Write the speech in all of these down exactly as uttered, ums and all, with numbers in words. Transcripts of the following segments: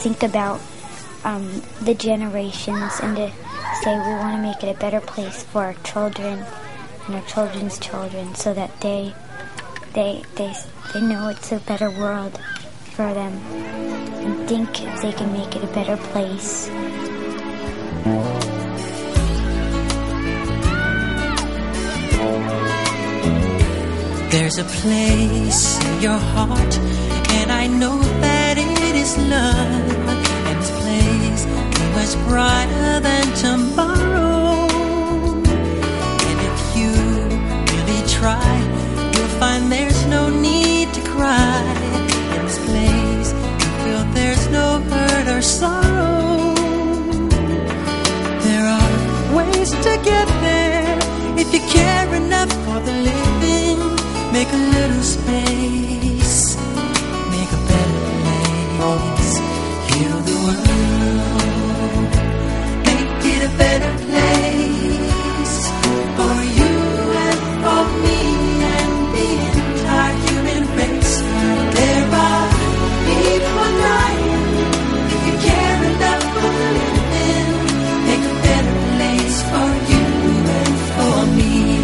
think about um, the generations and to say we want to make it a better place for our children and our children's children, so that they they they they know it's a better world for them and think if they can make it a better place. There's a place in your heart, and I know that it is love, and this place is much brighter than tomorrow. And if you really try, you'll find there's no need to cry. In this place, you feel there's no hurt or sorrow. There are ways to get there if you care enough for the living. Make a little space, make a better place, heal the world, make it a better place for you and for me and the entire human race. There are people dying. If you care enough for the living, make a better place for you and for me.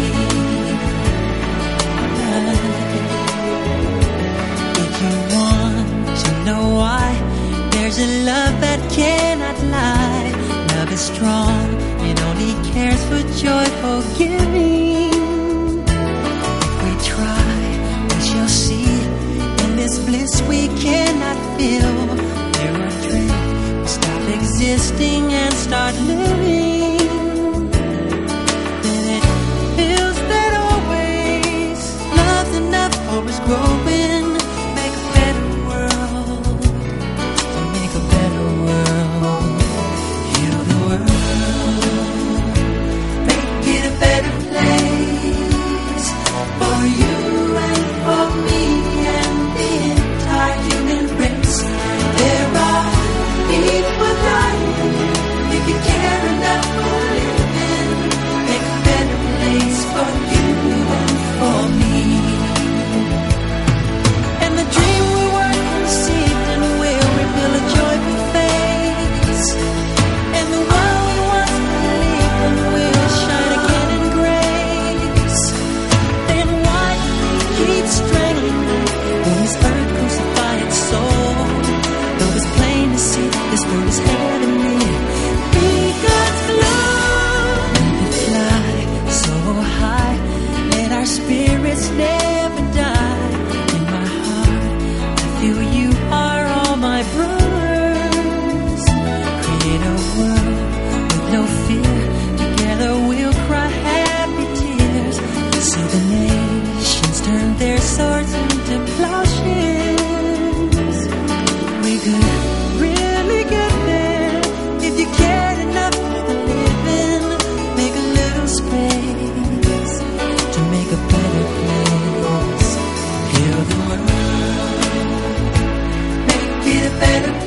Know why? There's a love that cannot lie. Love is strong, it only cares for joyful giving. If we try, we shall see. In this bliss we cannot feel. There are dreams, we stop existing and start living. Then it feels that always love's enough, always growing. Better